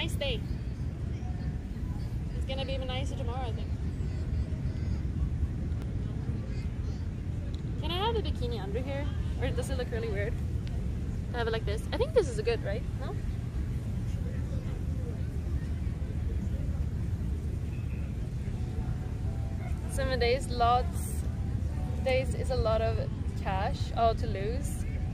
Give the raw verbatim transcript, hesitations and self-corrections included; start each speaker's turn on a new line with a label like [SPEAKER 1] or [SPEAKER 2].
[SPEAKER 1] nice day. It's gonna be even nicer tomorrow, I think. Can I have the bikini under here? Or does it look really weird to have it like this? I think this is a good, right? No? Seven days, lots. Days is a lot of cash. Oh, to lose.